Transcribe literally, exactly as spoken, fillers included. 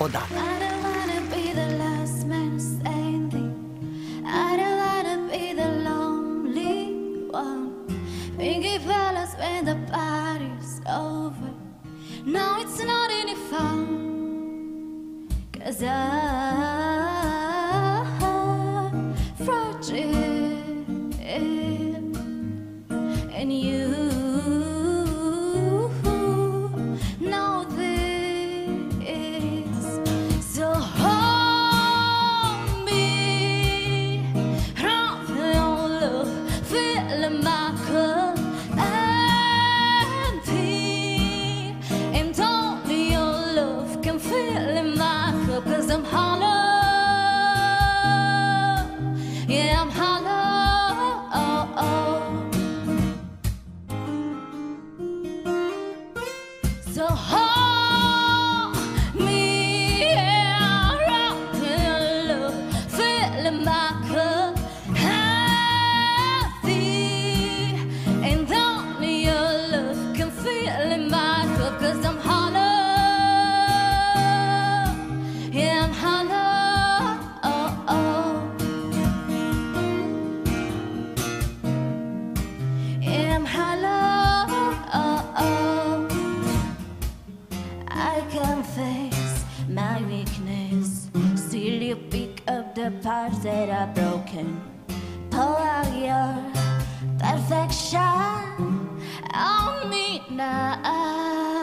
odată. I don't wanna be the last man standing. I don't wanna be the lonely one. Pinky fellas when the party's over. No, it's not any fun. 'Cause I'm fragile, and you know this. So hold me, wrap your love, fill my cup empty, and only your love can fill my cup. 'Cause I'm hollow, yeah, I'm hollow. So hold me, yeah, wrap your love, fill my cup empty, and only your love can fill my cup. 'Cause I'm hollow, yeah, I'm hollow. Yeah, I'm hollow. I confess my weakness. Still you pick up the parts that are broken. Pour out your perfection on me now.